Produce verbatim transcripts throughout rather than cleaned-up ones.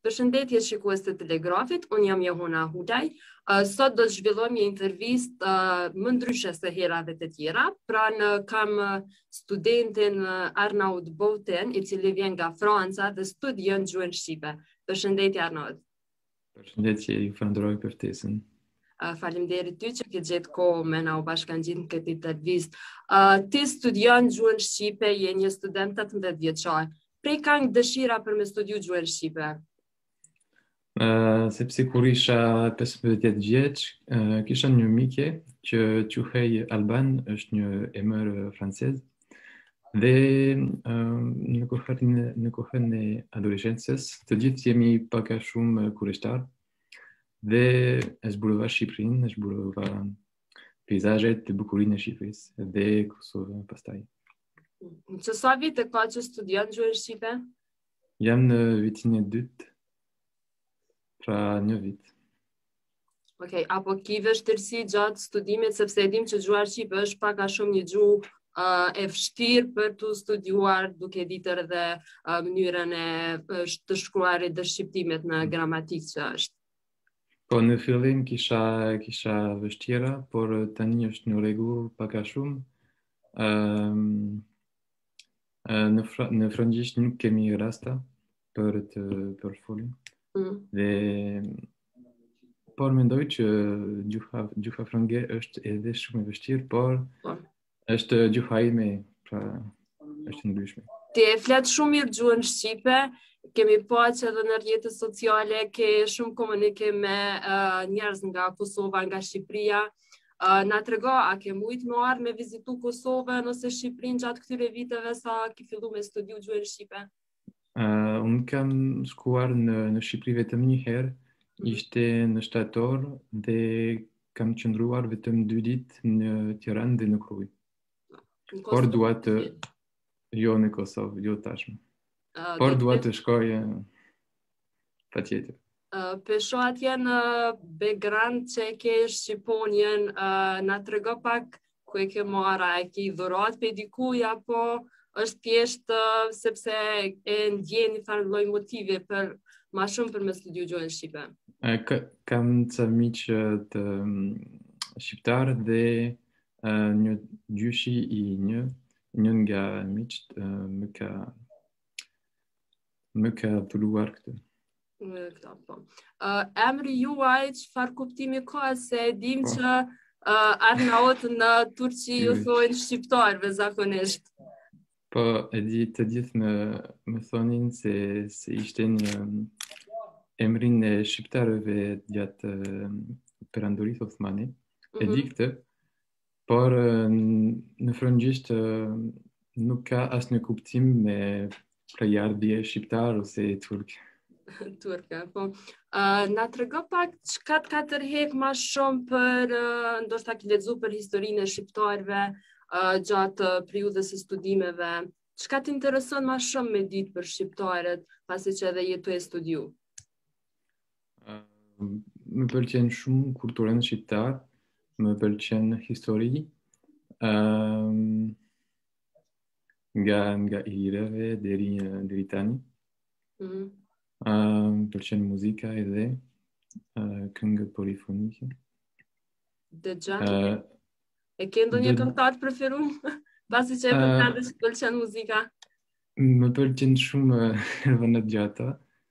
Përshëndetje shikues të Telegrafit, unë jam Johona Hulaj. Uh, sot do të zhvillojmë një intervistë uh, më ndryshe se herave të tjera. Pra në kam uh, studentin uh, Arnaud Boten, i cili vjen nga Franca dhe studion gjuhën shqipe. Përshëndetje Arnaud. Përshëndetje, ju falenderoj për ftesën. Uh, faleminderit ty që ke gjetë kohë me na u bashkangjitur në këtë intervistë. Uh, ti studion gjuhën shqipe, je një student tetëmbëdhjetë vjeçar. Prej ka një dëshira për me studiu gjuhën shqipe? Uh, sepse kur isha pesëmbëdhjetë vjeç, uh, kisha një mike që quhej Alban, është një emër francez. Dhe uh, në kohën në kohën e adoleshencës, të gjithë jemi pak a shumë kurishtar. Dhe e zbulova Shqipërinë, e zbulova peizazhet dhe bukurinë e Shqipërisë dhe Kosovën pastaj. Që sa vite ka që studion gjuhën shqipe? Jam në vitin e dytë, pra një vit. Okej, apo ki vështirësi gjatë studimit, sepse e dim që gjuha shqipe është pak a shumë një gjuhë uh, e vështirë për të studiuar, duke ditur edhe uh, mënyrën e uh, të shkruarit dhe shqiptimit në gramatikë që është. Po në fillim kisha kisha vështira, por tani është në rregull pak a shumë. Um, në fra, në francisht nuk kemi rasta për të për folur. Mm. Dhe por mendoj që gjuha gjuha frange është edhe shumë e vështirë, por Po. është gjuha ime, pra është e ndryshme. Ti e flet shumë mirë gjuhën shqipe, kemi pa që edhe në rrjetet sociale ke shumë komunikim me uh, njerëz nga Kosova, nga Shqipëria. Uh, na trego, a ke mujt më ardh me vizitu Kosovën ose Shqipërinë gjatë këtyre viteve sa ke filluar me studiu gjuhën shqipe? Uh, unë kam shkuar në, në Shqipëri vetëm një herë, ishte në shtator dhe kam qëndruar vetëm dy ditë në Tiranë dhe në Krujë. Por dua të jo në Kosovë, jo tashmë. Uh, Por dua të shkoj uh, patjetër. Uh, Pesho atje në background që e ke Shqiponjen, uh, na trego pak ku e ke marra, e ke dhurat pe dikuj, apo është thjesht uh, sepse e ndjen një farë lloj motivi për ma shumë për me studiu gjuhën shqipe? Ka, kam ca miq të um, shqiptar dhe uh, një gjyshi i një, një nga miqt uh, më ka më ka pëlluar këtë. Këta, po. Uh, emri juaj, çfarë kuptimi ka, se e dim që uh, Arnaut në Turqi ju thonë shqiptarëve zakonisht. Po, e di të gjithë më, më thonin se, se ishte një emrin e shqiptarëve gjatë perandorisë Osmane. Mm-hmm. E di këtë, por në frëngjisht nuk ka asnjë kuptim me prejardhje shqiptar ose turk. Turke, po. Uh, na trego pak çka të ka tërheq më shumë për uh, ndoshta ke lexuar për historinë e shqiptarëve uh, gjatë uh, periudhës së studimeve. Çka të intereson më shumë me ditë për shqiptarët, pasi që edhe jetu e studiu? Uh, më pëlqen shumë kultura shqiptare, më pëlqen histori, uh, nga nga Ilirave deri deri tani. Mm. Uh, më pëlqen muzika edhe uh, këngë polifonike. Dëgja? Uh, e ke ndonjë dë... këngëtar të preferuar? Pasi që e përmend që pëlqen muzika. Më pëlqen shumë Rvanët Gjata.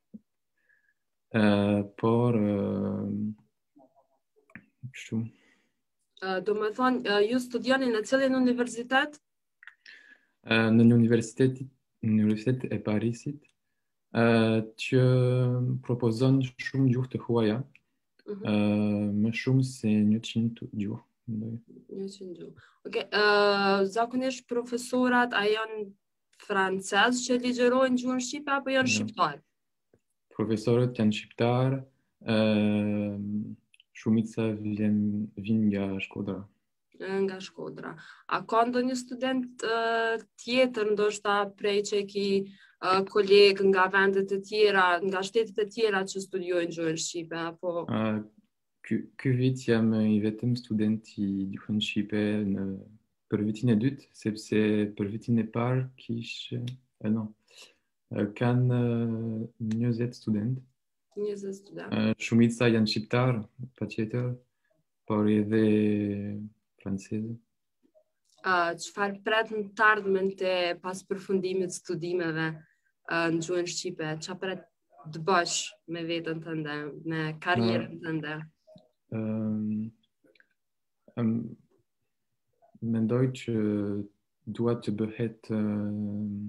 Uh, por uh, shumë. Uh, do më thonë, uh, ju studioni në cilin universitet? Uh, në një universitet, në Universitet e Parisit, Uh, që propozon shumë gjuhë të huaja, uh-huh. uh, më shumë se njëqind gjuhë. njëqind gjuhë. Okay. Uh, zakonisht profesorat a janë francez që ligjerojnë gjuhën shqipe apo janë shqiptar? Profesorët janë shqiptar, uh, shumica vjen vin nga Shkodra. Nga Shkodra. A ka ndonjë student uh, tjetër ndoshta prej që ki Uh, kolegë nga vendet të tjera, nga shtetet e tjera që studiojnë gjuhën shqipe, apo? Uh, ky, ky vit jam i vetëm student i gjuhën shqipe në për vitin e dytë, sepse për vitin e parë kish, eh, no, kanë njëzet student. njëzet studia. Uh, Shumica janë shqiptar, patjetër, por edhe francezë. Uh, çfarë pret në të ardhmen te pas përfundimit studimeve uh, në gjuhën shqipe? Çfarë pret të bësh me veten tënde, me karrierën tënde? Um, um, mendoj që dua të bëhet uh,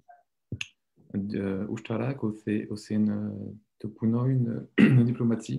uh, ushtarak ose, ose në, të punoj në, në diplomaci.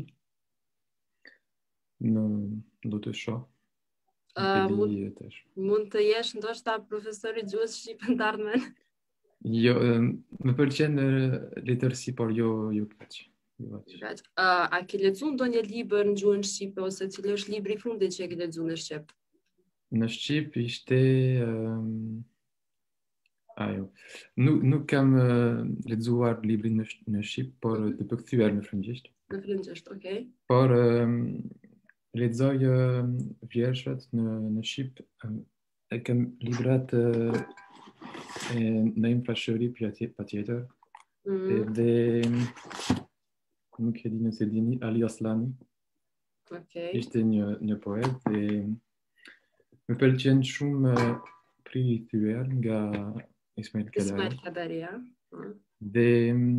Në do të shoh. Uh, Nuk e mund, di tash. mund të jesh ndoshta profesor i gjuhës shqipe në të ardhmen? Jo, um, më pëlqen uh, letërsi, por jo jo kaq. Jo aq. Kaq. Uh, a ke lexuar ndonjë libër në gjuhën shqipe ose cili është libri i fundit që e ke lexuar në shqip? Në Shqip ishte um, ajo. Nuk nuk kam uh, lexuar librin në, sh- në Shqip, por të përkthyer në frëngjisht. Në frëngjisht, okay. Por um, lexoj uh, vjershat në në Shqip. Um, e kam librat uh, e në infrashëri patjetër. Mm, Edhe nuk e di nëse dini Ali Aslani. okay. Ishte një një poet dhe më pëlqen shumë uh, pri i thyer nga Ismail Kadari. Ismail Kadari, ja. Mm. Dhe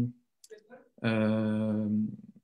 uh,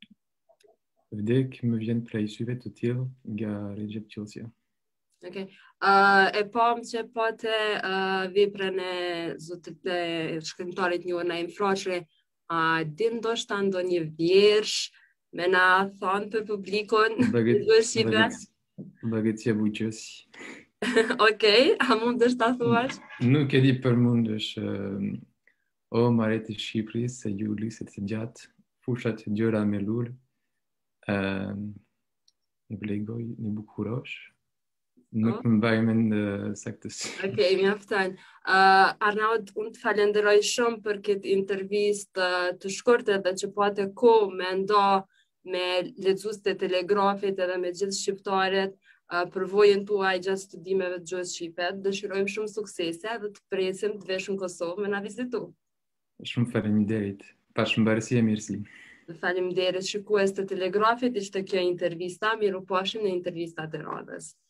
vdek më vjen prej syve të tillë nga Recep Qilsia. Okay. Uh, e pam që pate uh, veprën e zotit të shkrimtarit një Naim Frashëri, a uh, din ndoshta ndonjë vjersh me na thonë për publikun në gjuhën shqipe? Bagëtia Buqësi. Okej, a mundesh ta thuash? Nuk e di për mundesh uh, o maret i Shqipërisë se ju liset të gjatë, fushat gjëra me lul, uh, një vlegoj, një bukurosh. Nuk më mbaj mend uh, saktësi. Okej, mjafton. Uh, Arnaud, unë të falenderoj shumë për këtë intervistë uh, të shkurtër dhe që pate kohë me ndo me lexues të telegrafit edhe me gjithë shqiptarët uh, për vojën tuaj gjatë studimeve të gjuhës shqipe. Dëshirojmë shumë suksese dhe të presim të vesh në Kosovë me na vizitu. Shumë faleminderit. Pashmbarësi e mirësi. Faleminderit shikues të telegrafit, ishte kjo intervista, miru pashim në intervistat e radhës.